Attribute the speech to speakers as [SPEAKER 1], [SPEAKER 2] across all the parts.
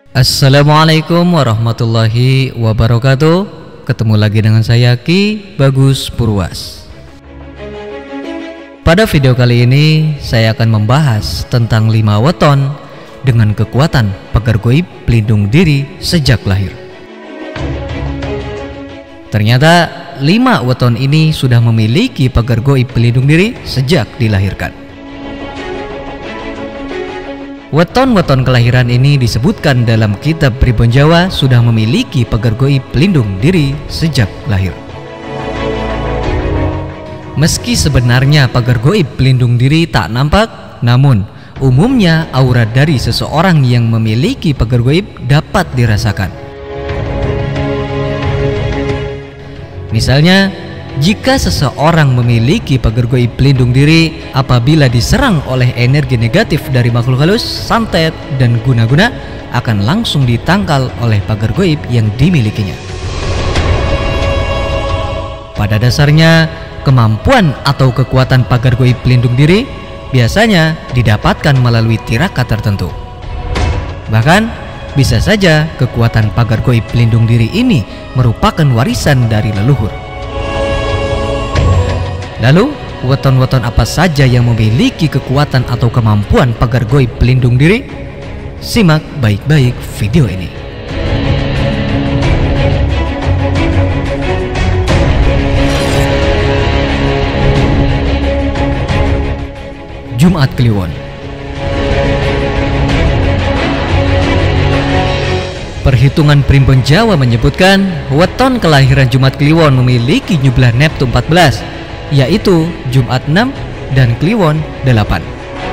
[SPEAKER 1] Assalamualaikum warahmatullahi wabarakatuh. Ketemu lagi dengan saya Ki Bagus Purwas. Pada video kali ini saya akan membahas tentang 5 weton dengan kekuatan pagar goib pelindung diri sejak lahir. Ternyata 5 weton ini sudah memiliki pagar goib pelindung diri sejak dilahirkan. Weton-weton kelahiran ini disebutkan dalam kitab Pribon Jawa sudah memiliki pagar goib pelindung diri sejak lahir. Meski sebenarnya pagar goib pelindung diri tak nampak, namun umumnya aura dari seseorang yang memiliki pagar goib dapat dirasakan. Misalnya, jika seseorang memiliki pagar goib pelindung diri, apabila diserang oleh energi negatif dari makhluk halus, santet, dan guna-guna, akan langsung ditangkal oleh pagar goib yang dimilikinya. Pada dasarnya, kemampuan atau kekuatan pagar goib pelindung diri biasanya didapatkan melalui tirakat tertentu. Bahkan, bisa saja kekuatan pagar goib pelindung diri ini merupakan warisan dari leluhur. Lalu, weton-weton apa saja yang memiliki kekuatan atau kemampuan pagar goib pelindung diri? Simak baik-baik video ini. Jumat Kliwon. Perhitungan Primbon Jawa menyebutkan weton kelahiran Jumat Kliwon memiliki jumlah Neptu 14, yaitu Jumat 6 dan Kliwon 8.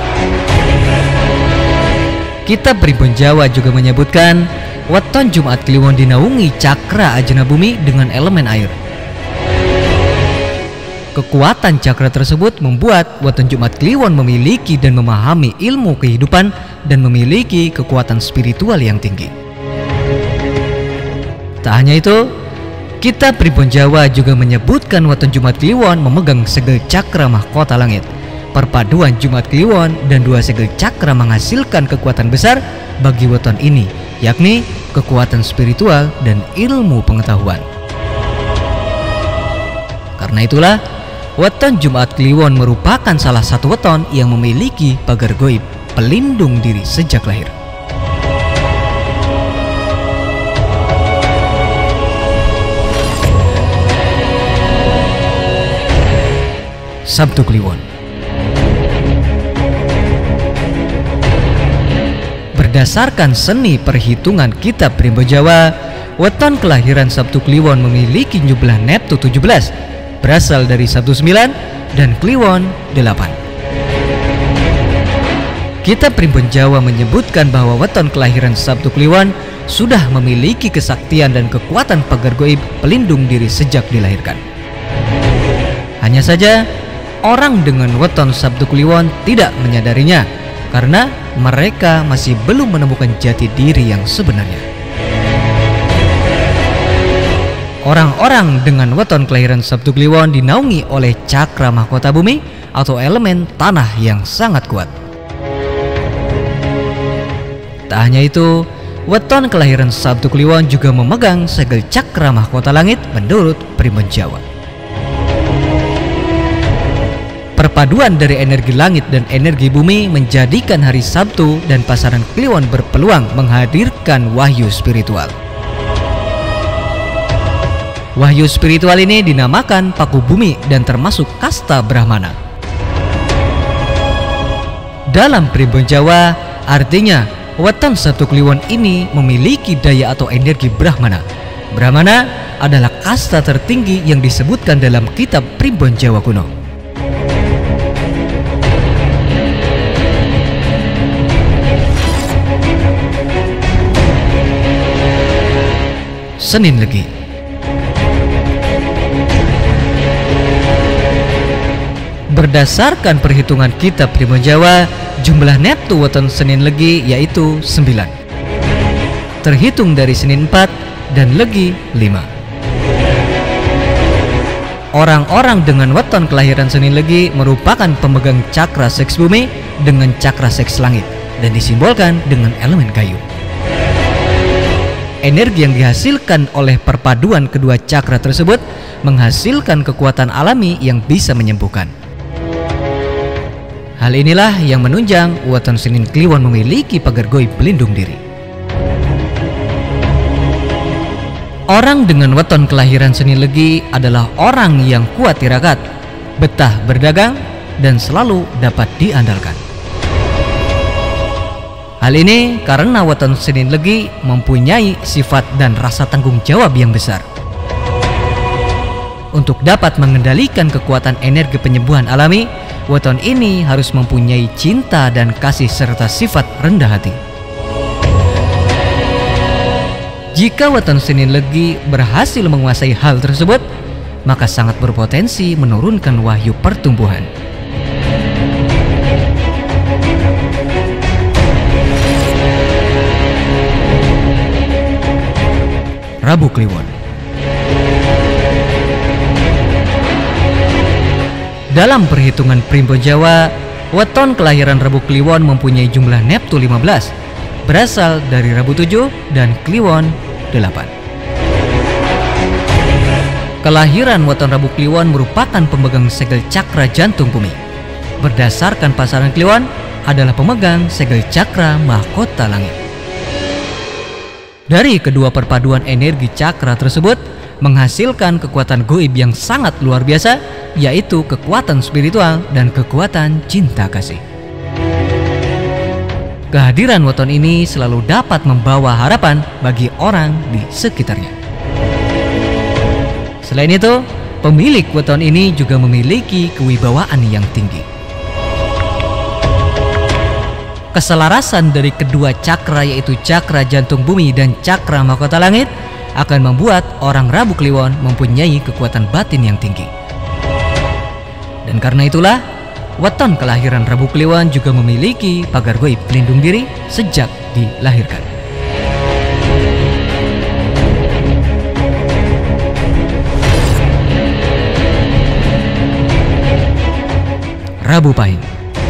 [SPEAKER 1] Kitab Primbon Jawa juga menyebutkan weton Jumat Kliwon dinaungi cakra ajna bumi dengan elemen air. Kekuatan cakra tersebut membuat weton Jumat Kliwon memiliki dan memahami ilmu kehidupan dan memiliki kekuatan spiritual yang tinggi. Tak hanya itu, Kitab Primbon Jawa juga menyebutkan weton Jumat Kliwon memegang segel cakra mahkota langit. Perpaduan Jumat Kliwon dan 2 segel cakra menghasilkan kekuatan besar bagi weton ini, yakni kekuatan spiritual dan ilmu pengetahuan. Karena itulah, weton Jumat Kliwon merupakan salah satu weton yang memiliki pagar goib pelindung diri sejak lahir. Sabtu Kliwon. Berdasarkan seni perhitungan kitab Primbon Jawa, weton kelahiran Sabtu Kliwon memiliki jumlah Neptu 17, berasal dari Sabtu 9 dan Kliwon 8. Kitab Primbon Jawa menyebutkan bahwa weton kelahiran Sabtu Kliwon sudah memiliki kesaktian dan kekuatan pagar goib pelindung diri sejak dilahirkan. Hanya saja, orang dengan weton Sabtu Kliwon tidak menyadarinya karena mereka masih belum menemukan jati diri yang sebenarnya. Orang-orang dengan weton kelahiran Sabtu Kliwon dinaungi oleh cakra mahkota bumi atau elemen tanah yang sangat kuat. Tak hanya itu, weton kelahiran Sabtu Kliwon juga memegang segel cakra mahkota langit menurut Primbon Jawa. Perpaduan dari energi langit dan energi bumi menjadikan hari Sabtu dan pasaran Kliwon berpeluang menghadirkan wahyu spiritual. Wahyu spiritual ini dinamakan paku bumi dan termasuk kasta Brahmana. Dalam Primbon Jawa, artinya weton Sabtu Kliwon ini memiliki daya atau energi Brahmana. Brahmana adalah kasta tertinggi yang disebutkan dalam kitab Primbon Jawa kuno. Senin Legi. Berdasarkan perhitungan kitab Primbon Jawa, jumlah Neptu weton Senin Legi yaitu 9. Terhitung dari Senin 4 dan Legi 5. Orang-orang dengan weton kelahiran Senin Legi merupakan pemegang cakra seks bumi dengan cakra seks langit dan disimbolkan dengan elemen kayu. energi yang dihasilkan oleh perpaduan kedua cakra tersebut menghasilkan kekuatan alami yang bisa menyembuhkan. Hal inilah yang menunjang weton Senin Kliwon memiliki pagar goib pelindung diri. Orang dengan weton kelahiran Senin Legi adalah orang yang kuat tirakat, betah berdagang, dan selalu dapat diandalkan. Hal ini karena weton Senin Legi mempunyai sifat dan rasa tanggung jawab yang besar. Untuk dapat mengendalikan kekuatan energi penyembuhan alami, weton ini harus mempunyai cinta dan kasih serta sifat rendah hati. Jika weton Senin Legi berhasil menguasai hal tersebut, maka sangat berpotensi menurunkan wahyu pertumbuhan. Rabu Kliwon. Dalam perhitungan Primbon Jawa, weton kelahiran Rabu Kliwon mempunyai jumlah neptu 15, berasal dari Rabu 7 dan Kliwon 8. Kelahiran weton Rabu Kliwon merupakan pemegang segel cakra jantung bumi. Berdasarkan pasaran Kliwon adalah pemegang segel cakra mahkota langit. Dari kedua perpaduan energi cakra tersebut menghasilkan kekuatan goib yang sangat luar biasa, yaitu kekuatan spiritual dan kekuatan cinta kasih. Kehadiran weton ini selalu dapat membawa harapan bagi orang di sekitarnya. Selain itu, pemilik weton ini juga memiliki kewibawaan yang tinggi. Keselarasan dari kedua cakra, yaitu cakra jantung bumi dan cakra mahkota langit, akan membuat orang Rabu Kliwon mempunyai kekuatan batin yang tinggi. Dan karena itulah, weton kelahiran Rabu Kliwon juga memiliki pagar goib pelindung diri sejak dilahirkan. Rabu Pahing.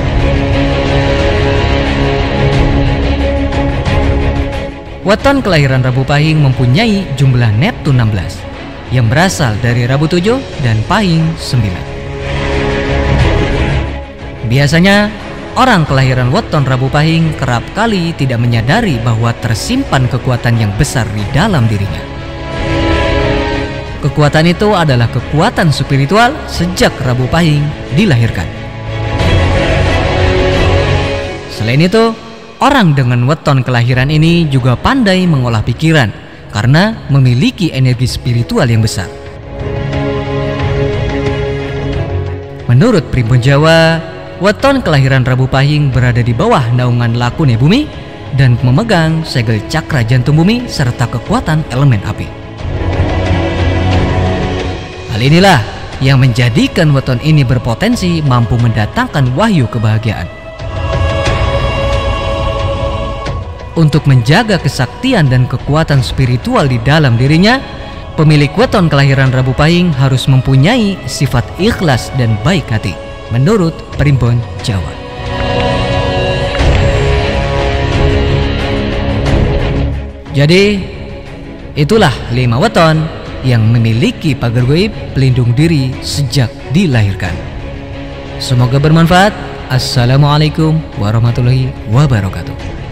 [SPEAKER 1] Weton kelahiran Rabu Pahing mempunyai jumlah neptu 16 yang berasal dari Rabu 7 dan Pahing 9. Biasanya orang kelahiran weton Rabu Pahing kerap kali tidak menyadari bahwa tersimpan kekuatan yang besar di dalam dirinya. Kekuatan itu adalah kekuatan spiritual sejak Rabu Pahing dilahirkan. Selain itu, orang dengan weton kelahiran ini juga pandai mengolah pikiran karena memiliki energi spiritual yang besar. Menurut Primbon Jawa, weton kelahiran Rabu Pahing berada di bawah naungan lakune bumi dan memegang segel cakra jantung bumi serta kekuatan elemen api. Hal inilah yang menjadikan weton ini berpotensi mampu mendatangkan wahyu kebahagiaan. Untuk menjaga kesaktian dan kekuatan spiritual di dalam dirinya, pemilik weton kelahiran Rabu Pahing harus mempunyai sifat ikhlas dan baik hati, menurut Primbon Jawa. Jadi, itulah 5 weton yang memiliki pagar goib pelindung diri sejak dilahirkan. Semoga bermanfaat. Assalamualaikum warahmatullahi wabarakatuh.